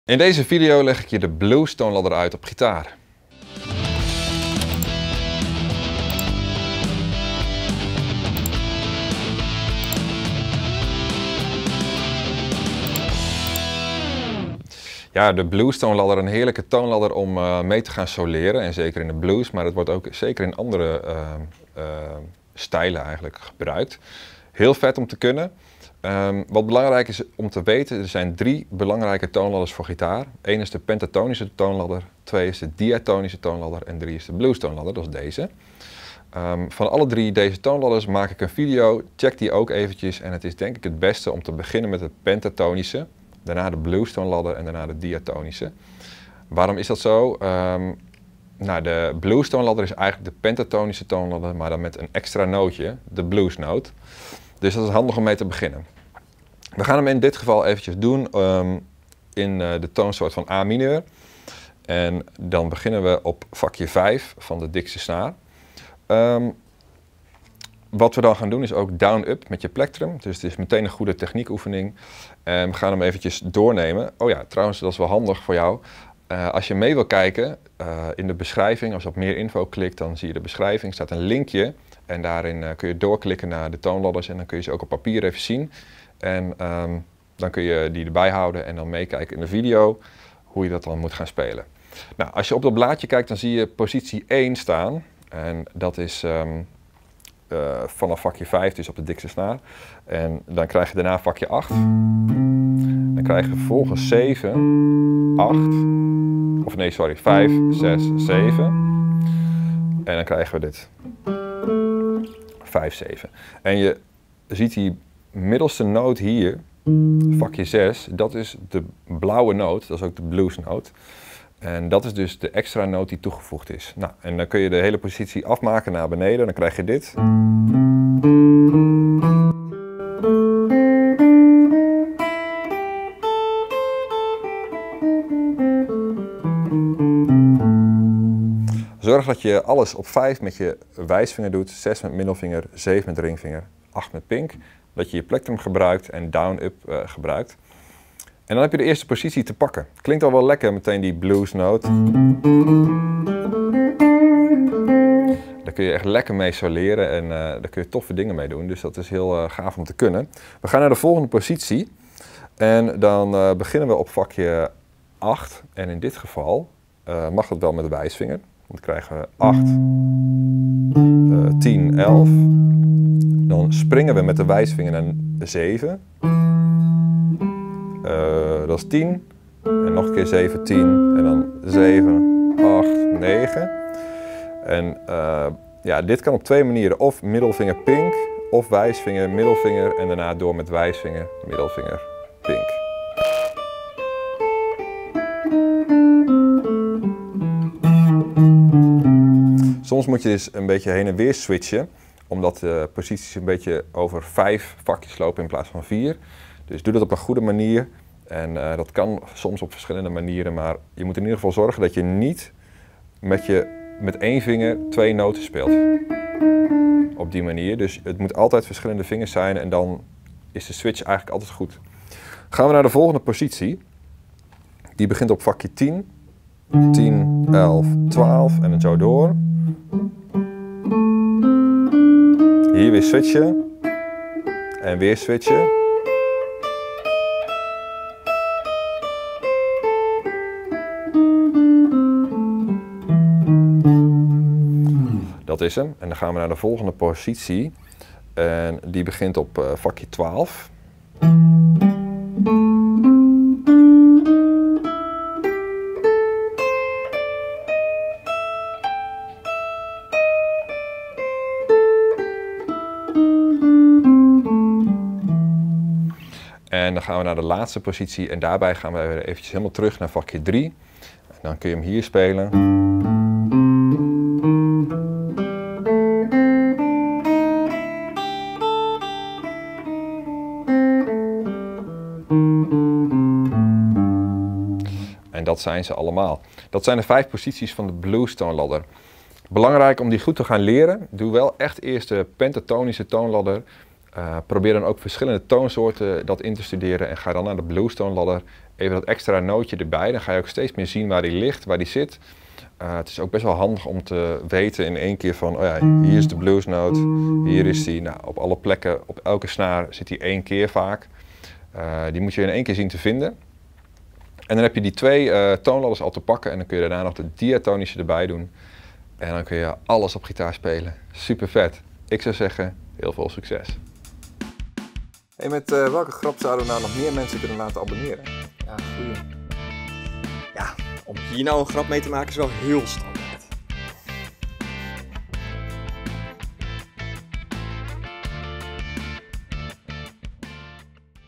In deze video leg ik je de blues toonladder uit op gitaar. Ja, de blues toonladder, een heerlijke toonladder om mee te gaan soleren. En zeker in de blues, maar het wordt ook zeker in andere stijlen eigenlijk gebruikt. Heel vet om te kunnen. Wat belangrijk is om te weten, er zijn 3 belangrijke toonladders voor gitaar. 1 is de pentatonische toonladder, 2 is de diatonische toonladder en 3 is de blues toonladder, dat is deze. Van alle 3 deze toonladders maak ik een video, check die ook eventjes en het is denk ik het beste om te beginnen met de pentatonische, daarna de blues toonladder en daarna de diatonische. Waarom is dat zo? Nou, de blues toonladder is eigenlijk de pentatonische toonladder, maar dan met een extra nootje, de bluesnoot. Dus dat is handig om mee te beginnen. We gaan hem in dit geval eventjes doen in de toonsoort van A mineur. En dan beginnen we op vakje 5 van de dikste snaar. Wat we dan gaan doen is ook down-up met je plektrum. Dus het is meteen een goede techniekoefening. En we gaan hem eventjes doornemen. Oh ja, trouwens, dat is wel handig voor jou. Als je mee wil kijken in de beschrijving, als je op meer info klikt, dan zie je de beschrijving. Er staat een linkje. En daarin kun je doorklikken naar de toonladders en dan kun je ze ook op papier even zien. En dan kun je die erbij houden en dan meekijken in de video hoe je dat dan moet gaan spelen. Nou, als je op dat blaadje kijkt, dan zie je positie 1 staan. En dat is vanaf vakje 5, dus op de dikste snaar. En dan krijg je daarna vakje 8. Dan krijg je vervolgens 7, 8, of nee, sorry, 5, 6, 7. En dan krijgen we dit. 5, 7. En je ziet die middelste noot hier, vakje 6, dat is de blauwe noot, dat is ook de bluesnoot. En dat is dus de extra noot die toegevoegd is. Nou, en dan kun je de hele positie afmaken naar beneden, dan krijg je dit. Zorg dat je alles op 5 met je wijsvinger doet, 6 met middelvinger, 7 met ringvinger, 8 met pink. Dat je je plektrum gebruikt en down-up gebruikt. En dan heb je de eerste positie te pakken. Klinkt al wel lekker, meteen die bluesnoot. Daar kun je echt lekker mee soleren en daar kun je toffe dingen mee doen. Dus dat is heel gaaf om te kunnen. We gaan naar de volgende positie. En dan beginnen we op vakje 8. En in dit geval mag dat wel met de wijsvinger. Dan krijgen we 8, 10, 11. Dan springen we met de wijsvinger naar 7. Dat is 10. En nog een keer 7, 10. En dan 7, 8, 9. En ja, dit kan op 2 manieren. Of middelvinger pink, of wijsvinger, middelvinger. En daarna door met wijsvinger, middelvinger, pink. Soms moet je dus een beetje heen en weer switchen, omdat de posities een beetje over 5 vakjes lopen in plaats van 4. Dus doe dat op een goede manier. En dat kan soms op verschillende manieren, maar je moet in ieder geval zorgen dat je niet met 1 vinger 2 noten speelt. Op die manier. Dus het moet altijd verschillende vingers zijn en dan is de switch eigenlijk altijd goed. Gaan we naar de volgende positie. Die begint op vakje 10. 10, 11, 12 en dan zo door. Hier weer switchen. En weer switchen. Dat is hem. En dan gaan we naar de volgende positie. En die begint op vakje 12. En dan gaan we naar de laatste positie en daarbij gaan we weer eventjes helemaal terug naar vakje 3. En dan kun je hem hier spelen. En dat zijn ze allemaal. Dat zijn de 5 posities van de blues toonladder. Belangrijk om die goed te gaan leren. Doe wel echt eerst de pentatonische toonladder. Probeer dan ook verschillende toonsoorten dat in te studeren en ga dan naar de blues toonladder even dat extra nootje erbij. Dan ga je ook steeds meer zien waar die ligt, waar die zit. Het is ook best wel handig om te weten in één keer van, oh ja, hier is de bluesnoot, hier is die. Nou, op alle plekken, op elke snaar zit die 1 keer vaak. Die moet je in 1 keer zien te vinden. En dan heb je die 2 toonladders al te pakken en dan kun je daarna nog de diatonische erbij doen. En dan kun je alles op gitaar spelen. Super vet. Ik zou zeggen, heel veel succes. Hey, met welke grap zouden we nou nog meer mensen kunnen laten abonneren? Ja, goeie. Ja, om hier nou een grap mee te maken is wel heel standaard.